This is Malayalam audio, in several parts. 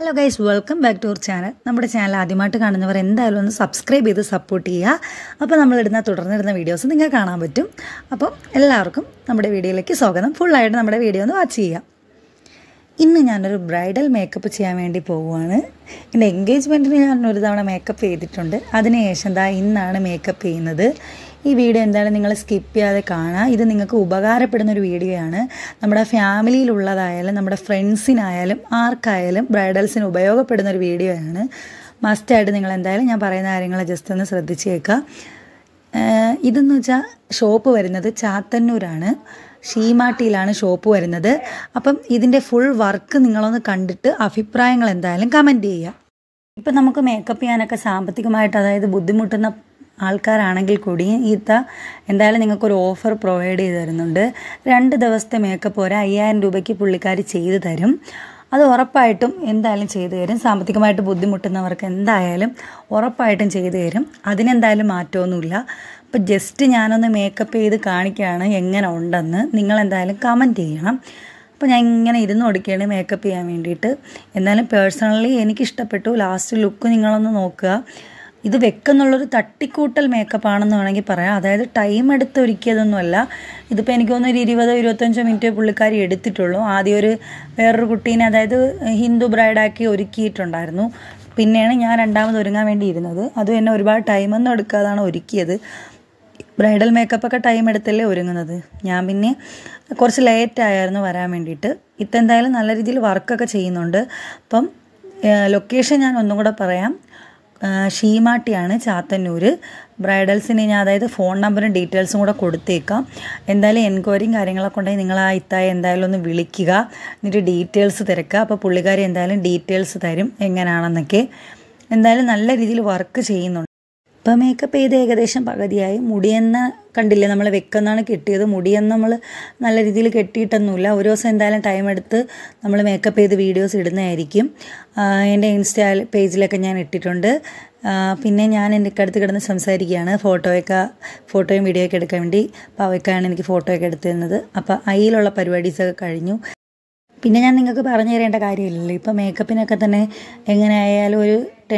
Hello guys, welcome back to our channel. നമ്മുടെ ചാനൽ ആദ്യമായിട്ട് കാണുന്നവർ എന്തായാലും ഒന്ന് സബ്സ്ക്രൈബ് ചെയ്ത് സപ്പോർട്ട് ചെയ്യുക. അപ്പോൾ നമ്മളിടുന്ന തുടർന്നിടുന്ന വീഡിയോസ് നിങ്ങൾക്ക് കാണാൻ പറ്റും. അപ്പം എല്ലാവർക്കും നമ്മുടെ വീഡിയോയിലേക്ക് സ്വാഗതം. ഫുള്ളായിട്ട് നമ്മുടെ വീഡിയോ ഒന്ന് വാച്ച് ചെയ്യുക. ഇന്ന് ഞാനൊരു ബ്രൈഡൽ മേക്കപ്പ് ചെയ്യാൻ വേണ്ടി പോവുകയാണ്. എൻ്റെ എൻഗേജ്മെൻറ്റിന് ഞാൻ ഒരു തവണ മേക്കപ്പ് ചെയ്തിട്ടുണ്ട്. അതിനുശേഷം ഇന്നാണ് മേക്കപ്പ് ചെയ്യുന്നത്. ഈ വീഡിയോ എന്തായാലും നിങ്ങൾ സ്കിപ്പ് ചെയ്യാതെ കാണുക. ഇത് നിങ്ങൾക്ക് ഉപകാരപ്പെടുന്നൊരു വീഡിയോ ആണ്. നമ്മുടെ ഫാമിലിയിലുള്ളതായാലും നമ്മുടെ ഫ്രണ്ട്സിനായാലും ആർക്കായാലും ബ്രൈഡൽസിന് ഉപയോഗപ്പെടുന്നൊരു വീഡിയോ ആണ്. മസ്റ്റായിട്ട് നിങ്ങൾ എന്തായാലും ഞാൻ പറയുന്ന കാര്യങ്ങൾ ജസ്റ്റ് ഒന്ന് ശ്രദ്ധിച്ചേക്കുക. ഇതെന്ന് വെച്ചാൽ ഷോപ്പ് വരുന്നത് ചാത്തന്നൂരാണ്, ഷീമാട്ടിയിലാണ് ഷോപ്പ് വരുന്നത്. അപ്പം ഇതിൻ്റെ ഫുൾ വർക്ക് നിങ്ങളൊന്ന് കണ്ടിട്ട് അഭിപ്രായങ്ങൾ എന്തായാലും കമൻറ്റ് ചെയ്യുക. ഇപ്പം നമുക്ക് മേക്കപ്പ് ചെയ്യാനൊക്കെ സാമ്പത്തികമായിട്ട് അതായത് ബുദ്ധിമുട്ടുന്ന ആൾക്കാരാണെങ്കിൽ കൂടി എന്തായാലും നിങ്ങൾക്കൊരു ഓഫർ പ്രൊവൈഡ് ചെയ്ത് തരുന്നുണ്ട്. 2 ദിവസത്തെ മേക്കപ്പ് 5000 രൂപയ്ക്ക് പുള്ളിക്കാരി ചെയ്തു തരും. അത് ഉറപ്പായിട്ടും എന്തായാലും ചെയ്തു തരും. സാമ്പത്തികമായിട്ട് ബുദ്ധിമുട്ടുന്നവർക്ക് എന്തായാലും ഉറപ്പായിട്ടും ചെയ്തു തരും. അതിനെന്തായാലും മാറ്റമൊന്നുമില്ല. അപ്പോൾ ജസ്റ്റ് ഞാനൊന്ന് മേക്കപ്പ് ചെയ്ത് കാണിക്കുകയാണ് എങ്ങനെ ഉണ്ടെന്ന്. നിങ്ങളെന്തായാലും കമൻറ്റ് ചെയ്യണം. അപ്പോൾ ഞാൻ ഇങ്ങനെ ഇരുന്ന് കൊടുക്കുകയാണ് മേക്കപ്പ് ചെയ്യാൻ വേണ്ടിയിട്ട്. എന്നാലും പേഴ്സണലി എനിക്കിഷ്ടപ്പെട്ടു. ലാസ്റ്റ് ലുക്ക് നിങ്ങളൊന്ന് നോക്കുക. ഇത് വെക്കുന്നുള്ളൊരു തട്ടിക്കൂട്ടൽ മേക്കപ്പാണെന്ന് വേണമെങ്കിൽ പറയാം. അതായത് ടൈം എടുത്ത് ഒരുക്കിയതൊന്നുമല്ല. ഇതിപ്പോൾ എനിക്ക് തോന്നുന്നു 20-25 മിനിറ്റ് പുള്ളിക്കാരി എടുത്തിട്ടുള്ളൂ. ആദ്യം വേറൊരു കുട്ടീനെ അതായത് ഹിന്ദു ബ്രൈഡാക്കി ഒരുക്കിയിട്ടുണ്ടായിരുന്നു. പിന്നെയാണ് ഞാൻ രണ്ടാമത് ഒരുങ്ങാൻ വേണ്ടി ഇരുന്നത്. അതും എന്നെ ഒരുപാട് ടൈമൊന്നും എടുക്കാതാണ് ഒരുക്കിയത്. ബ്രൈഡൽ മേക്കപ്പൊക്കെ ടൈം എടുത്തല്ലേ ഒരുങ്ങുന്നത്. ഞാൻ പിന്നെ കുറച്ച് ലേറ്റായിരുന്നു വരാൻ വേണ്ടിയിട്ട്. ഇതെന്തായാലും നല്ല രീതിയിൽ വർക്കൊക്കെ ചെയ്യുന്നുണ്ട്. അപ്പം ലൊക്കേഷൻ ഞാൻ ഒന്നും കൂടെ പറയാം. ഷീമാട്ടിയാണ്, ചാത്തന്നൂർ. ബ്രൈഡൽസിന് ഞാൻ അതായത് ഫോൺ നമ്പറും ഡീറ്റെയിൽസും കൂടെ കൊടുത്തേക്കാം. എന്തായാലും എൻക്വയറിയും കാര്യങ്ങളൊക്കെ ഉണ്ടെങ്കിൽ നിങ്ങൾ ആ ഇത്തായെ എന്തായാലും ഒന്ന് വിളിക്കുക, എന്നിട്ട് ഡീറ്റെയിൽസ് തിരക്കുക. അപ്പോൾ പുള്ളിക്കാരി എന്തായാലും ഡീറ്റെയിൽസ് തരും എങ്ങനെയാണെന്നൊക്കെ. എന്തായാലും നല്ല രീതിയിൽ വർക്ക് ചെയ്യുന്നുണ്ട്. ഇപ്പം മേക്കപ്പ് ചെയ്ത് ഏകദേശം പകുതിയായി. മുടിയെന്ന കണ്ടില്ലേ, നമ്മൾ വെക്കെന്നാണ് കെട്ടിയത്. മുടിയെന്ന് നമ്മൾ നല്ല രീതിയിൽ കെട്ടിയിട്ടൊന്നുമില്ല. ഒരു ദിവസം എന്തായാലും ടൈം എടുത്ത് നമ്മൾ മേക്കപ്പ് ചെയ്ത് വീഡിയോസ് ഇടുന്നതായിരിക്കും. എൻ്റെ ഇൻസ്റ്റാ പേജിലൊക്കെ ഞാൻ ഇട്ടിട്ടുണ്ട്. പിന്നെ ഞാൻ എൻ്റെ അടുത്ത് കിടന്ന് സംസാരിക്കുകയാണ്. ഫോട്ടോയും വീഡിയോ ഒക്കെ എടുക്കാൻ വേണ്ടി. അപ്പോൾ അവയ്ക്കാണ് എനിക്ക് ഫോട്ടോ ഒക്കെ എടുത്തു തരുന്നത്. അപ്പോൾ അതിലുള്ള പരിപാടീസൊക്കെ കഴിഞ്ഞു. പിന്നെ ഞാൻ നിങ്ങൾക്ക് പറഞ്ഞു തരേണ്ട കാര്യമില്ലല്ലോ. ഇപ്പോൾ മേക്കപ്പിനൊക്കെ തന്നെ എങ്ങനെയായാലും ഒരു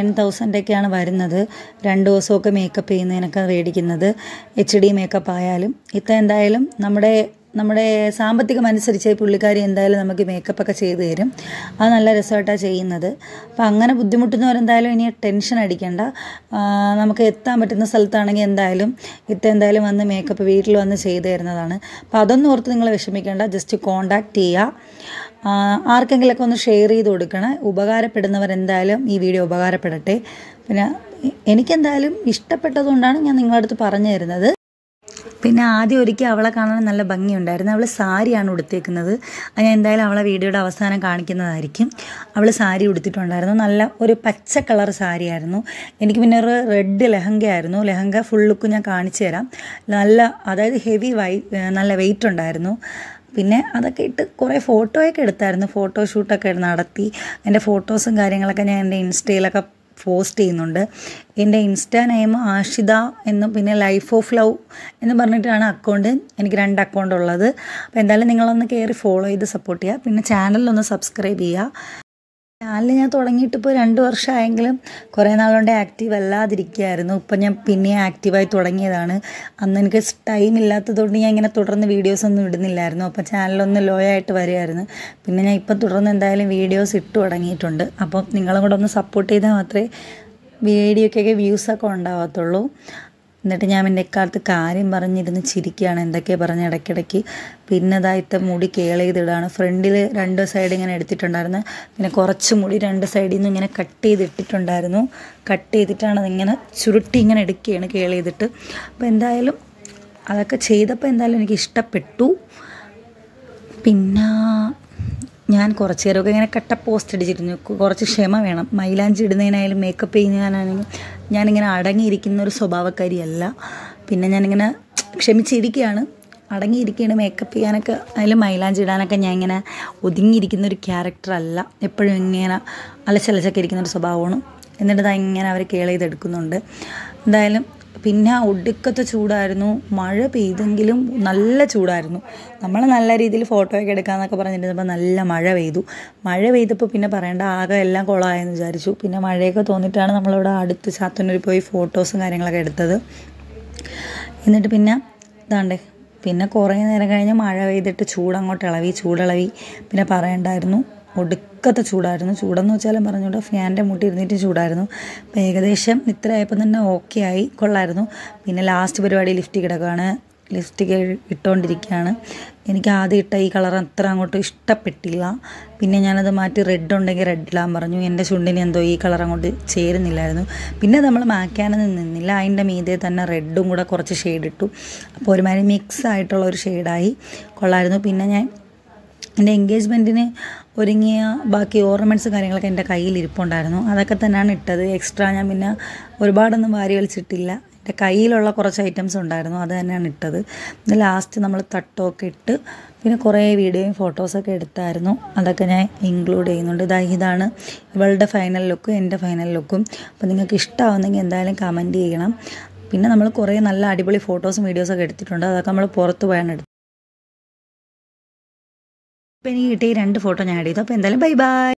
10,000 വരുന്നത്. 2 ദിവസമൊക്കെ മേക്കപ്പ് ചെയ്യുന്നതിനൊക്കെ മേടിക്കുന്നത്. HD മേക്കപ്പ് ആയാലും എന്തായാലും നമ്മുടെ സാമ്പത്തികം അനുസരിച്ച് പുള്ളിക്കാരി എന്തായാലും നമുക്ക് മേക്കപ്പൊക്കെ ചെയ്തു തരും. അത് നല്ല രസമായിട്ടാണ് ചെയ്യുന്നത്. അപ്പോൾ അങ്ങനെ ബുദ്ധിമുട്ടുന്നവരെന്തായാലും ഇനി ടെൻഷൻ അടിക്കേണ്ട. നമുക്ക് എത്താൻ പറ്റുന്ന സ്ഥലത്താണെങ്കിൽ എന്തായാലും വന്ന് മേക്കപ്പ് വീട്ടിൽ വന്ന് ചെയ്തു തരുന്നതാണ്. അപ്പോൾ അതൊന്നും ഓർത്ത് നിങ്ങൾ വിഷമിക്കേണ്ട. ജസ്റ്റ് കോണ്ടാക്ട് ചെയ്യുക. ആർക്കെങ്കിലുമൊക്കെ ഒന്ന് ഷെയർ ചെയ്ത് കൊടുക്കണം. ഉപകാരപ്പെടുന്നവരെന്തായാലും ഈ വീഡിയോ ഉപകാരപ്പെടട്ടെ. പിന്നെ എനിക്കെന്തായാലും ഇഷ്ടപ്പെട്ടതുകൊണ്ടാണ് ഞാൻ നിങ്ങളുടെ അടുത്ത് പറഞ്ഞു തരുന്നത്. പിന്നെ ആദ്യം ഒരിക്കൽ അവളെ കാണാൻ നല്ല ഭംഗിയുണ്ടായിരുന്നു. അവൾ സാരിയാണ് ഉടുത്തേക്കുന്നത്. അത് ഞാൻ എന്തായാലും അവളെ വീഡിയോയുടെ അവസാനം കാണിക്കുന്നതായിരിക്കും. അവൾ സാരി ഉടുത്തിട്ടുണ്ടായിരുന്നു. നല്ല ഒരു പച്ച കളർ സാരിയായിരുന്നു. എനിക്ക് പിന്നെ ഒരു റെഡ് ലെഹങ്കയായിരുന്നു. ലെഹങ്ക ഫുൾ ലുക്ക് ഞാൻ കാണിച്ചു തരാം. അതായത് നല്ല വെയിറ്റ് ഉണ്ടായിരുന്നു. പിന്നെ അതൊക്കെ ഇട്ട് കുറേ ഫോട്ടോയൊക്കെ എടുത്തായിരുന്നു. ഫോട്ടോഷൂട്ടൊക്കെ നടത്തി. എൻ്റെ ഫോട്ടോസും കാര്യങ്ങളൊക്കെ ഞാൻ എൻ്റെ ഇൻസ്റ്റയിലൊക്കെ പോസ്റ്റ് ചെയ്യുന്നുണ്ട്. എൻ്റെ ഇൻസ്റ്റാ നെയിം ആഷിത എന്നും പിന്നെ ലൈഫ് ഓഫ് ലവ് എന്ന് പറഞ്ഞിട്ടാണ് അക്കൗണ്ട്. എനിക്ക് 2 അക്കൗണ്ട് ഉള്ളത്. അപ്പോൾ എന്തായാലും നിങ്ങളൊന്ന് കയറി ഫോളോ ചെയ്ത് സപ്പോർട്ട് ചെയ്യുക. പിന്നെ ചാനലിലൊന്ന് സബ്സ്ക്രൈബ് ചെയ്യുക. ചാനൽ ഞാൻ തുടങ്ങിയിട്ട് ഇപ്പോൾ 2 വർഷമായെങ്കിലും കുറേ നാളുകൊണ്ട് ആക്റ്റീവ് അല്ലാതിരിക്കുകയായിരുന്നു. ഇപ്പം ഞാൻ പിന്നെ ആക്റ്റീവായി തുടങ്ങിയതാണ്. അന്ന് എനിക്ക് ടൈം ഇല്ലാത്തതുകൊണ്ട് ഞാൻ ഇങ്ങനെ തുടർന്ന് വീഡിയോസൊന്നും ഇടുന്നില്ലായിരുന്നു. അപ്പോൾ ചാനലൊന്ന് ലോ ആയിട്ട് വരുമായിരുന്നു. പിന്നെ ഞാൻ ഇപ്പം തുടർന്ന് എന്തായാലും വീഡിയോസ് ഇട്ട് തുടങ്ങിയിട്ടുണ്ട്. അപ്പം നിങ്ങളും കൂടെ ഒന്ന് സപ്പോർട്ട് ചെയ്താൽ മാത്രമേ വീഡിയോക്കൊക്കെ വ്യൂസൊക്കെ ഉണ്ടാകത്തുള്ളൂ. എന്നിട്ട് ഞാൻ എൻ്റെ കാലത്ത് കാര്യം പറഞ്ഞിരുന്ന് ചിരിക്കുകയാണ്, എന്തൊക്കെയാണ് പറഞ്ഞ് ഇടയ്ക്കിടയ്ക്ക്. പിന്നെ ഇതായിട്ട് മുടി കേൾ ചെയ്തിടാണ്. ഫ്രണ്ടിൽ 2 സൈഡ് ഇങ്ങനെ എടുത്തിട്ടുണ്ടായിരുന്നു. പിന്നെ കുറച്ച് മുടി 2 സൈഡിൽ നിന്ന് ഇങ്ങനെ കട്ട് ചെയ്തിട്ടിട്ടുണ്ടായിരുന്നു. കട്ട് ചെയ്തിട്ടാണ് അതിങ്ങനെ ചുരുട്ടി ഇങ്ങനെ എടുക്കുകയാണ് കേൾ ചെയ്തിട്ട്. അപ്പോൾ എന്തായാലും അതൊക്കെ ചെയ്തപ്പോൾ എന്തായാലും എനിക്ക് ഇഷ്ടപ്പെട്ടു. പിന്നെ ഞാൻ കുറച്ച് നേരമൊക്കെ ഇങ്ങനെ കട്ട പോസ്റ്റ് അടിച്ചിരുന്നു. കുറച്ച് ക്ഷമ വേണം. മൈലാഞ്ചി ഇടുന്നതിനായാലും മേക്കപ്പ് ചെയ്യുന്നതിനാണെങ്കിലും ഞാനിങ്ങനെ അടങ്ങിയിരിക്കുന്ന ഒരു സ്വഭാവക്കാരിയല്ല. പിന്നെ ഞാനിങ്ങനെ ക്ഷമിച്ചിരിക്കുകയാണ്, അടങ്ങിയിരിക്കുകയാണ്. മേക്കപ്പ് ചെയ്യാനൊക്കെ അതിൽ മൈലാഞ്ചി ഇടാനൊക്കെ ഞാൻ ഇങ്ങനെ ഒതുങ്ങിയിരിക്കുന്നൊരു ക്യാരക്ടറല്ല. എപ്പോഴും ഇങ്ങനെ അലച്ചലച്ചൊക്കെ ഇരിക്കുന്നൊരു സ്വഭാവമാണ്. എന്നിട്ട് ഇങ്ങനെ അവർ കേൾ ചെയ്തെടുക്കുന്നുണ്ട്. എന്തായാലും പിന്നെ ഒടുക്കത്തെ ചൂടായിരുന്നു. മഴ പെയ്തെങ്കിലും നല്ല ചൂടായിരുന്നു. നമ്മൾ നല്ല രീതിയിൽ ഫോട്ടോയൊക്കെ എടുക്കാമെന്നൊക്കെ പറഞ്ഞിരുന്നപ്പോൾ നല്ല മഴ പെയ്തു. മഴ പെയ്തപ്പോൾ പിന്നെ പറയേണ്ട, ആകെ എല്ലാം കുളമായെന്ന് വിചാരിച്ചു. പിന്നെ മഴയൊക്കെ തോന്നിയിട്ടാണ് നമ്മളിവിടെ അടുത്ത് ചാത്തന്നൂർ പോയി ഫോട്ടോസും കാര്യങ്ങളൊക്കെ എടുത്തത്. എന്നിട്ട് പിന്നെ ഇതാണ്ടേ, പിന്നെ കുറേ നേരം കഴിഞ്ഞ് മഴ പെയ്തിട്ട് ചൂടങ്ങോട്ട് ചൂടിളവി. പിന്നെ പറയണ്ടായിരുന്നു, ഒടുക്കത്തെ ചൂടായിരുന്നു. ചൂടെന്ന് വെച്ചാലും പറഞ്ഞുകൊണ്ട് ഫാൻ്റെ മുട്ടി ഇരുന്നിട്ട് ചൂടായിരുന്നു. അപ്പോൾ ഏകദേശം ഇത്ര ആയപ്പോൾ തന്നെ ഓക്കെ ആയി, കൊള്ളായിരുന്നു. പിന്നെ ലാസ്റ്റ് പരിപാടി ലിപ്സ്റ്റിക് കിടക്കുകയാണ്. ലിപ്സ്റ്റിക് ഇട്ടുകൊണ്ടിരിക്കുകയാണ്. എനിക്ക് ആദ്യം ഇട്ട ഈ കളർ അത്ര അങ്ങോട്ട് ഇഷ്ടപ്പെട്ടില്ല. പിന്നെ ഞാനത് മാറ്റി റെഡ് ഉണ്ടെങ്കിൽ റെഡ് ഇടാൻ പറഞ്ഞു. എൻ്റെ ചുണ്ടിന് എന്തോ ഈ കളർ അങ്ങോട്ട് ചേരുന്നില്ലായിരുന്നു. പിന്നെ നമ്മൾ മായ്ക്കാനൊന്നും നിന്നില്ല, അതിൻ്റെ മീതെ തന്നെ റെഡും കൂടെ കുറച്ച് ഷെയ്ഡ് ഇട്ടു. അപ്പോൾ ഒരുമാതിരി മിക്സ് ആയിട്ടുള്ള ഒരു ഷെയ്ഡായി, കൊള്ളായിരുന്നു. പിന്നെ ഞാൻ എൻ്റെ എൻഗേജ്മെൻറ്റിന് ഒരുങ്ങിയ ബാക്കി ഓർണമെൻറ്റ്സ് കാര്യങ്ങളൊക്കെ എൻ്റെ കയ്യിൽ ഇരിപ്പുണ്ടായിരുന്നു. അതൊക്കെ തന്നെയാണ് ഇട്ടത്. എക്സ്ട്രാ ഞാൻ പിന്നെ ഒരുപാടൊന്നും വാരി വലിച്ചിട്ടില്ല. എൻ്റെ കയ്യിലുള്ള കുറച്ച് ഐറ്റംസ് ഉണ്ടായിരുന്നു, അത് തന്നെയാണ് ഇട്ടത്. ലാസ്റ്റ് നമ്മൾ തട്ടമൊക്കെ ഇട്ട് പിന്നെ കുറേ വീഡിയോയും ഫോട്ടോസൊക്കെ എടുത്തായിരുന്നു. അതൊക്കെ ഞാൻ ഇൻക്ലൂഡ് ചെയ്യുന്നുണ്ട്. ഇതാണ് ഇവളുടെ ഫൈനൽ ലുക്കും എൻ്റെ ഫൈനൽ ലുക്കും. അപ്പോൾ നിങ്ങൾക്ക് ഇഷ്ടമാവുന്നെങ്കിൽ എന്തായാലും കമൻറ്റ് ചെയ്യണം. പിന്നെ നമ്മൾ കുറേ നല്ല അടിപൊളി ഫോട്ടോസും വീഡിയോസൊക്കെ എടുത്തിട്ടുണ്ട്. അതൊക്കെ നമ്മൾ പുറത്ത് പോയാണ് എടുത്തത്. അപ്പോൾ എനിക്ക് കിട്ടിയ 2 ഫോട്ടോ ഞാൻ ആഡ് ചെയ്തു. അപ്പോൾ എന്തായാലും ബൈ ബൈ.